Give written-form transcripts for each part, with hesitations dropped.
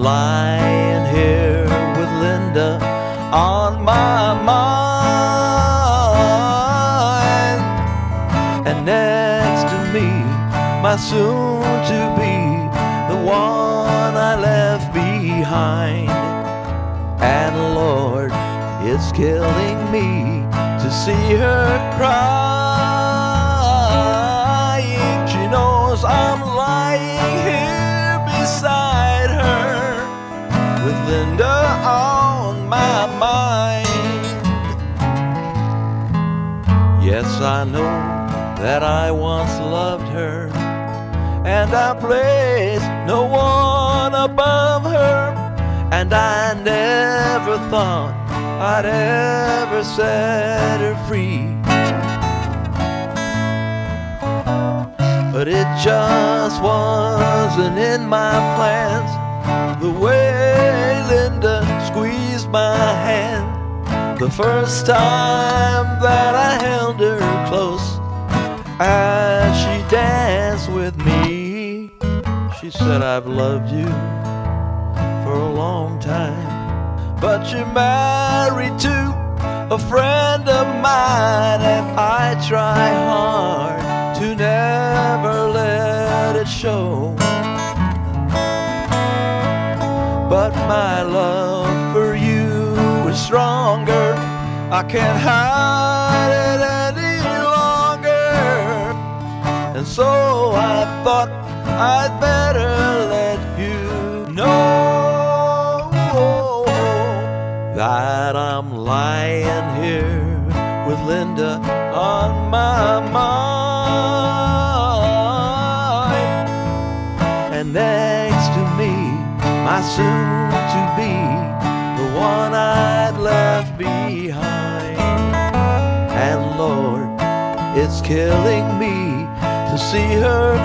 lying here with Linda on my mind, and next to me, my soon-to-be, the one I left behind. And Lord, it's killing me to see her crying. She knows I'm lying here beside her with Linda on my mind. Yes, I know that I once loved her, and I placed no one above her, and I never thought I'd ever set her free. But it just wasn't in my plans, the way Linda squeezed my hand the first time that I held her close as she danced with me. She said, I've loved you for a long time, but you're married to a friend of mine, and I try hard to never let it show. But my love for you is stronger, I can't hide it any longer. And so I thought I'd better let you know that I'm lying here with Linda on my mind, and next to me, my soon-to-be, the one I'd left behind. And Lord, it's killing me to see her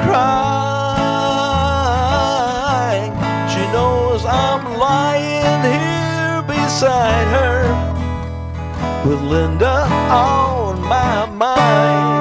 crying. She knows I'm lying here beside her with Linda on my mind.